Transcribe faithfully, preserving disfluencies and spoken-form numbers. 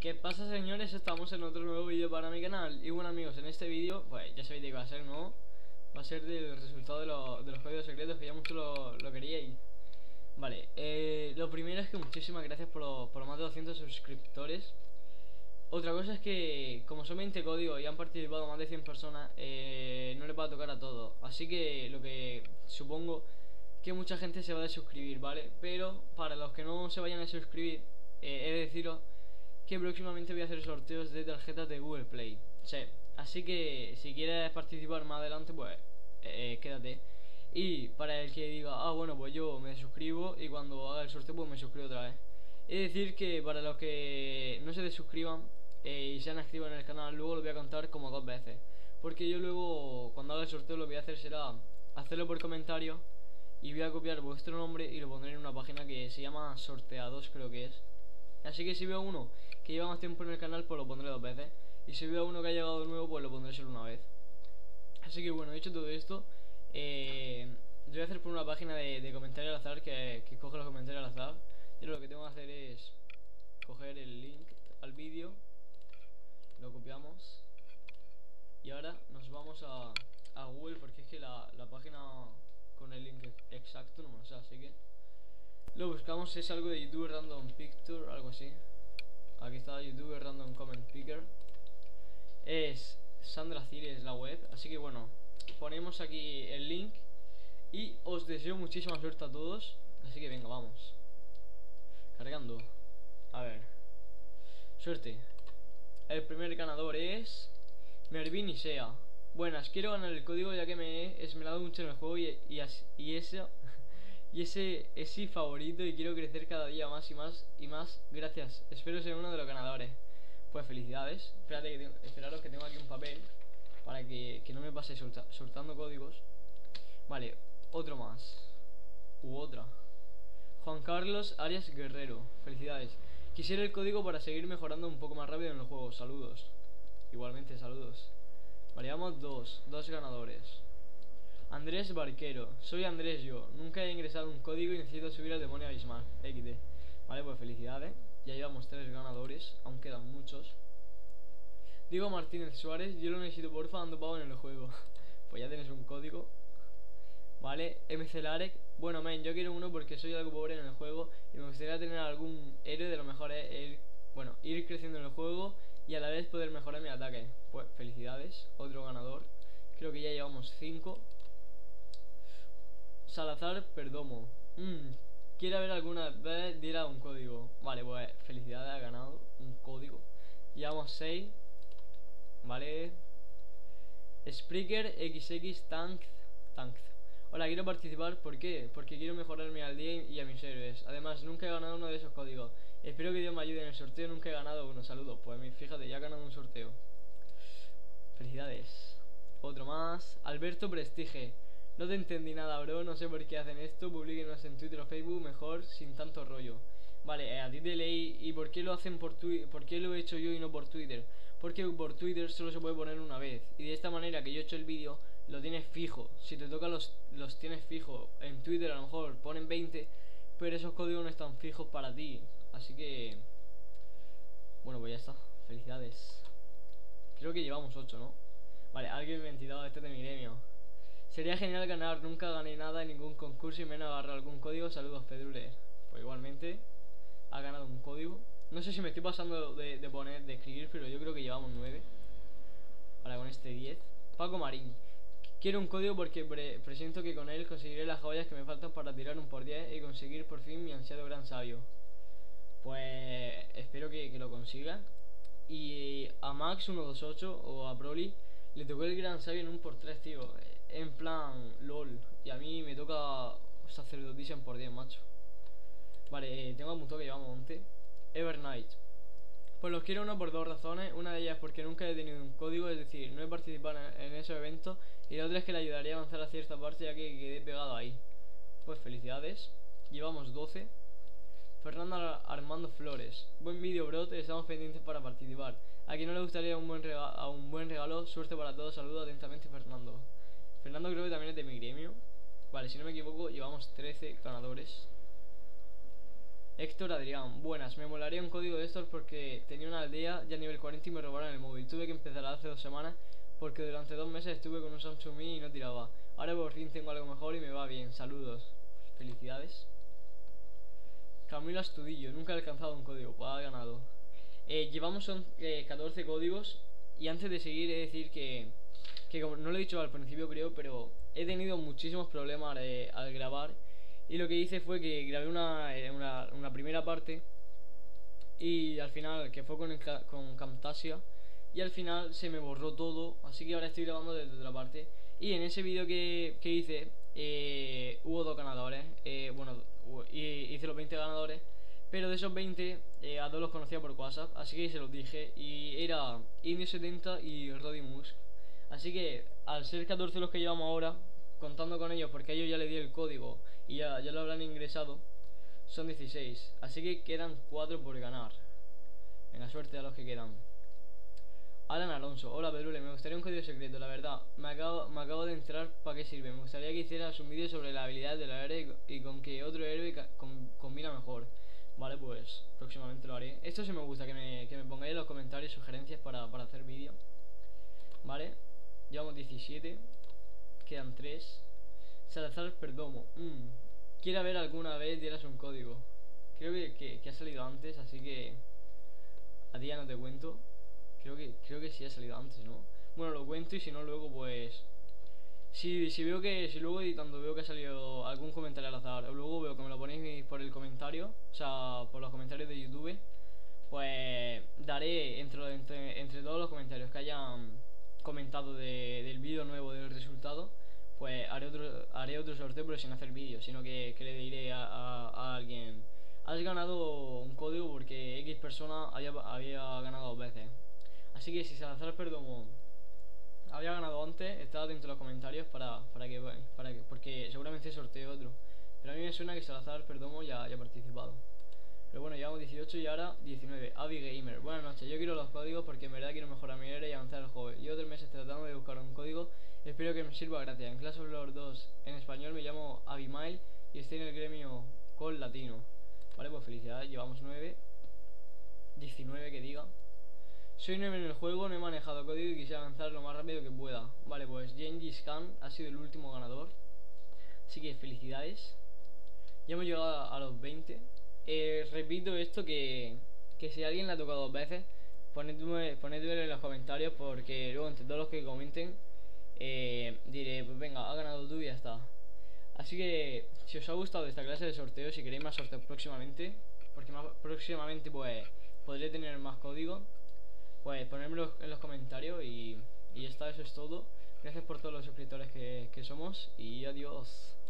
qué pasa, señores? Estamos en otro nuevo vídeo para mi canal. Y bueno, amigos, en este vídeo, pues ya sabéis de qué va a ser, ¿no? Va a ser del resultado de, lo, de los códigos secretos, que ya mucho lo, lo queríais. Vale, eh, lo primero es que muchísimas gracias por, lo, por los más de doscientos suscriptores. Otra cosa es que, como son veinte códigos y han participado más de cien personas, eh, no les va a tocar a todos. Así que lo que supongo que mucha gente se va a desuscribir, ¿vale? Pero para los que no se vayan a suscribir, eh, he de deciros que próximamente voy a hacer sorteos de tarjetas de Google Play. Sí, así que si quieres participar más adelante, pues eh, quédate. Y para el que diga, ah bueno, pues yo me suscribo y cuando haga el sorteo pues me suscribo otra vez. Es decir que para los que no se desuscriban eh, y sean activos en el canal, luego lo voy a contar como dos veces. Porque yo luego, cuando haga el sorteo, lo que voy a hacer será hacerlo por comentario y voy a copiar vuestro nombre y lo pondré en una página que se llama Sorteados, creo que es. Así que si veo uno que lleva más tiempo en el canal, pues lo pondré dos veces. Y si veo uno que ha llegado nuevo, pues lo pondré solo una vez. Así que bueno, dicho todo esto, eh, yo voy a hacer por una página de, de comentarios al azar que, que coge los comentarios al azar. Y lo que tengo que hacer es coger el link al vídeo, lo copiamos y ahora nos vamos a, a Google, porque es que la, la página con el link exacto no me lo sé, así que lo buscamos. Es algo de YouTube Random Picture, algo así. Aquí está YouTube Random Comment Picker. Es Sandra Cires la web. Así que bueno, ponemos aquí el link y os deseo muchísima suerte a todos. Así que venga, vamos. Cargando. A ver. Suerte. El primer ganador es Mervin Isea. Buenas, quiero ganar el código ya que me he esmerado mucho en el juego y, y, y eso Y ese es mi favorito y quiero crecer cada día más y más y más. Gracias, espero ser uno de los ganadores. Pues felicidades. Espérate que tengo, esperaros que tengo aquí un papel para que, que no me pase solta, soltando códigos. Vale, otro más. U otra. Juan Carlos Arias Guerrero. Felicidades. Quisiera el código para seguir mejorando un poco más rápido en el juego. Saludos. Igualmente, saludos. Vale, vamos dos. Dos ganadores. Andrés Barquero, soy Andrés yo, nunca he ingresado un código y necesito subir al demonio abismal, equis de. Vale, pues felicidades, ya llevamos tres ganadores, aún quedan muchos. Diego Martínez Suárez, yo lo necesito porfa, dando pavo en el juego. Pues ya tienes un código. Vale, M C Larek, bueno men, yo quiero uno porque soy algo pobre en el juego y me gustaría tener algún héroe de lo mejor es ir, bueno, ir creciendo en el juego y a la vez poder mejorar mi ataque. Pues felicidades, otro ganador, creo que ya llevamos cinco. Salazar Perdomo, mm, quiere haber alguna vez diera un código. Vale, pues felicidades, ha ganado un código. Llevamos seis. Vale. Spreaker X X Tank Tank. Hola, quiero participar, ¿por qué? Porque quiero mejorarme al día y a mis héroes. Además, nunca he ganado uno de esos códigos. Espero que Dios me ayude en el sorteo, nunca he ganado uno. Saludos, pues fíjate, ya he ganado un sorteo. Felicidades. Otro más. Alberto Prestige. No te entendí nada, bro, no sé por qué hacen esto. Publíquenos en Twitter o Facebook, mejor sin tanto rollo. Vale, eh, a ti te leí. ¿Y por qué lo hacen por Twitter? ¿Por qué lo he hecho yo y no por Twitter? Porque por Twitter solo se puede poner una vez. Y de esta manera que yo he hecho el vídeo, lo tienes fijo. Si te toca los, los tienes fijo. En Twitter a lo mejor ponen veinte, pero esos códigos no están fijos para ti. Así que bueno, pues ya está, felicidades. Creo que llevamos ocho, ¿no? Vale, alguien veintidós, este es de mi gremio. Sería genial ganar, nunca gané nada en ningún concurso y menos agarrar algún código. Saludos, Pedrule. Pues igualmente ha ganado un código. No sé si me estoy pasando de, de poner, de escribir, pero yo creo que llevamos nueve. Ahora con este diez. Paco Marín, quiero un código porque pre presiento que con él conseguiré las joyas que me faltan para tirar un por diez y conseguir por fin mi ansiado gran sabio. Pues espero que, que lo consiga. Y a Max ciento veintiocho o a Broly le tocó el gran sabio en un por tres, tío. En plan, lol. Y a mí me toca sacerdotisa en por diez, macho. Vale, eh, tengo apuntado que llevamos once. Evernight. Pues los quiero uno por dos razones. Una de ellas porque nunca he tenido un código, es decir, no he participado en, en esos eventos. Y la otra es que le ayudaría a avanzar a cierta parte ya que quedé pegado ahí. Pues felicidades. Llevamos doce. Fernando Armando Flores, buen vídeo, bro, estamos pendientes para participar. A quien no le gustaría un buen regalo, a un buen regalo, suerte para todos, saludos atentamente, Fernando. Fernando creo que también es de mi gremio. Vale, si no me equivoco, llevamos trece ganadores. Héctor Adrián, buenas, me molaría un código de estos porque tenía una aldea ya nivel cuarenta y me robaron el móvil. Tuve que empezar hace dos semanas porque durante dos meses estuve con un Samsung Mini y no tiraba. Ahora por fin tengo algo mejor y me va bien. Saludos. Felicidades. Camilo Astudillo, nunca he alcanzado un código, pues ha ganado. Eh, llevamos son, eh, catorce códigos. Y antes de seguir he de decir que, que como no lo he dicho al principio creo, pero he tenido muchísimos problemas eh, al grabar. Y lo que hice fue que grabé una, eh, una, una primera parte y al final, que fue con, el, con Camtasia, y al final se me borró todo, así que ahora estoy grabando desde otra parte. Y en ese vídeo que, que hice eh, hubo dos ganadores, eh, bueno, hice los veinte ganadores, pero de esos veinte eh, a dos los conocía por WhatsApp, así que se los dije, y era Indio setenta y Roddy Musk. Así que al ser catorce los que llevamos ahora, contando con ellos porque a ellos ya le di el código y ya, ya lo habrán ingresado, son dieciséis, así que quedan cuatro por ganar. Venga, suerte a los que quedan. Alan Alonso, hola Pedrule, me gustaría un código secreto, la verdad, me acabo, me acabo de enterar para qué sirve. Me gustaría que hicieras un vídeo sobre la habilidad del héroe y con que otro héroe com combina mejor. Vale, pues próximamente lo haré. Esto sí me gusta, que me, que me pongáis en los comentarios sugerencias para, para hacer vídeo. Vale, llevamos diecisiete, quedan tres. Salazar Perdomo, mm. quiero ver alguna vez dieras un código. Creo que, que, que ha salido antes, así que a ti ya no te cuento. Creo que, creo que sí ha salido antes, ¿no? Bueno, lo cuento y si no luego pues... Si, si veo que, si luego editando veo que ha salido algún comentario al azar, o luego veo que me lo ponéis por el comentario, o sea, por los comentarios de YouTube, pues daré entre, entre, entre todos los comentarios que hayan comentado de, del vídeo nuevo, del resultado, pues haré otro, haré otro sorteo, pero sin hacer vídeo, sino que, que le diré a, a, a alguien: has ganado un código porque X persona había, había ganado dos veces. Así que si Salazar Perdomo había ganado antes, estad atento en los comentarios para, para, que, para que, porque seguramente sorteo otro. Pero a mí me suena que Salazar Perdomo ya, ya ha participado. Pero bueno, llevamos dieciocho y ahora diecinueve. Avi Gamer, buenas noches, yo quiero los códigos porque en verdad quiero mejorar mi era y avanzar el juego. Llevo tres meses tratando de buscar un código, espero que me sirva, gracias. En Clash of Lords dos en español me llamo Abimail y estoy en el gremio Call Latino. Vale, pues felicidades, llevamos nueve. diecinueve que diga. Soy nuevo en el juego, no he manejado código y quisiera avanzar lo más rápido que pueda. Vale, pues Gengis Khan ha sido el último ganador, así que felicidades. Ya hemos llegado a, a los veinte. eh, Repito esto, que, que si alguien le ha tocado dos veces, ponedme, ponedmelo en los comentarios, porque luego entre todos los que comenten eh, diré, pues venga, ha ganado tú y ya está. Así que si os ha gustado esta clase de sorteos, si queréis más sorteos próximamente, porque más próximamente pues podré tener más código, pues ponérmelo en los comentarios y, y ya está, eso es todo. Gracias por todos los suscriptores que, que somos y adiós.